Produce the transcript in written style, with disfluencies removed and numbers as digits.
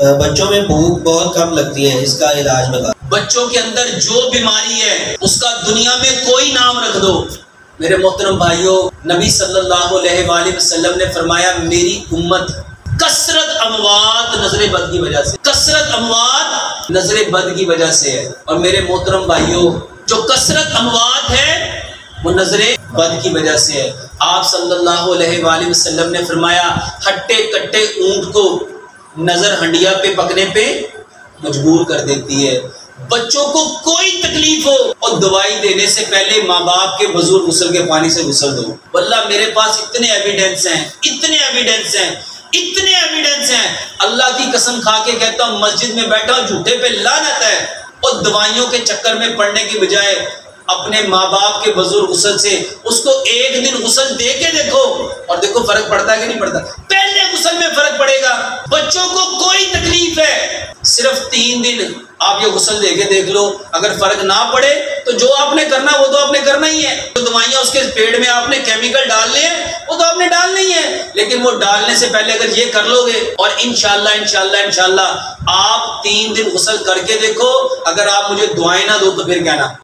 بچوں میں بھوک بہت کم لگتی ہے، اس کا علاج بتا۔ بچوں کے اندر جو بیماری ہے اس کا دنیا میں کوئی نام رکھ دو۔ میرے محترم بھائیوں، نبی صلی اللہ علیہ وآلہ وسلم نے فرمایا میری امت کثرت اموات نظر بد کی وجہ سے، کثرت اموات نظر بد کی وجہ سے ہے۔ اور میرے محترم بھائیوں، جو کثرت اموات ہے وہ نظر بد کی وجہ سے ہے۔ آپ صلی اللہ علیہ وآلہ وسلم نے فرمایا ہٹے کٹے اونٹ کو نظر ہنڈیا پہ پکنے پہ مجبور کر دیتی ہے۔ بچوں کو کوئی تکلیف ہو اور دوائی دینے سے پہلے ماں باپ کے وضو غسل کے پانی سے غسل دو۔ واللہ میرے پاس اتنے ایویڈنس ہیں، اتنے ایویڈنس ہیں، اتنے ایویڈنس ہیں، اللہ کی قسم کھا کے کہتا ہوں مسجد میں بیٹھا ہوں جھوٹے پہ لعنت ہے۔ اور دوائیوں کے چکر میں پڑنے کی بجائے اپنے ماں باپ کے وضو غسل سے اس کو ایک دن غسل دے کے دیکھو اور دیکھو فرق پڑتا ہے کہ نہیں پڑتا۔ پہلے غسل میں فرق پڑے گا۔ بچوں کو کوئی تکلیف ہے، صرف 3 دن آپ یہ غسل دے کے دیکھ لو، اگر فرق نہ پڑے تو جو آپ نے کرنا وہ تو آپ نے کرنا ہی ہے۔ جو دوائیاں اس کے پیٹ میں آپ نے کیمیکل ڈالنے ہیں وہ تو آپ نے ڈالنے ہی ہے، لیکن وہ ڈالنے سے پہلے اگر یہ کر لو گے اور انشاءاللہ آپ 3 دن غسل کر کے دیکھو، اگر آپ مجھے دعائیں نہ دو تو پھر کہنا۔